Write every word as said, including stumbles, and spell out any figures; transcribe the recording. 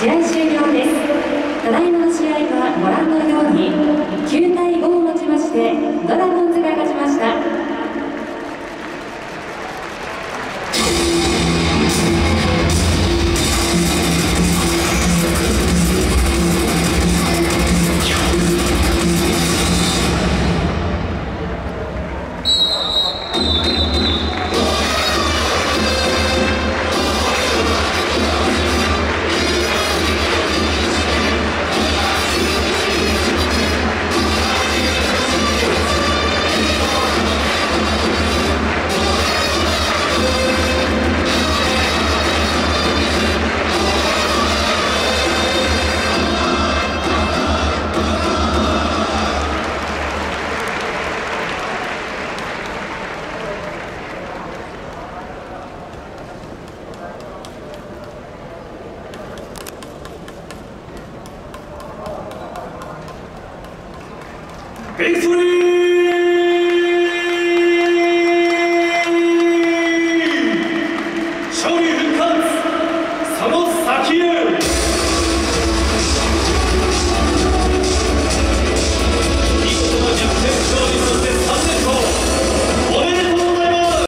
試合終了です。ただいまの試合はご覧のようにきゅうたいごをもちましてドラゴンズが勝ちました。 ビクトリー